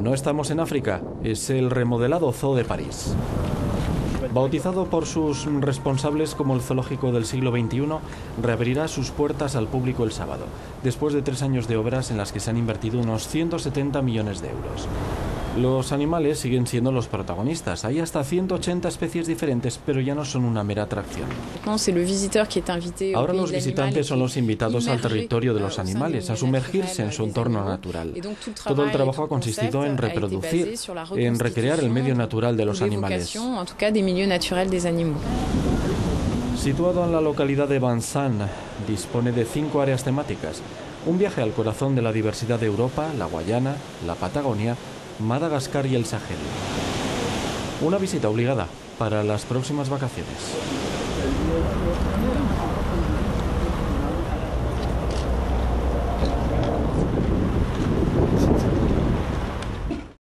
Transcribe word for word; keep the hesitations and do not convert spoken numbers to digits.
No estamos en África, es el remodelado Zoo de París. Bautizado por sus responsables como el zoológico del siglo veintiuno, reabrirá sus puertas al público el sábado, después de tres años de obras en las que se han invertido unos ciento setenta millones de euros. Los animales siguen siendo los protagonistas. Hay hasta ciento ochenta especies diferentes, pero ya no son una mera atracción. Ahora los visitantes son los invitados al territorio de los animales, a sumergirse en su entorno natural. Todo el trabajo ha consistido en reproducir, en recrear el medio natural de los animales. Situado en la localidad de Vincennes, dispone de cinco áreas temáticas. Un viaje al corazón de la diversidad de Europa, la Guayana, la Patagonia, Madagascar y el Sahel. Una visita obligada para las próximas vacaciones.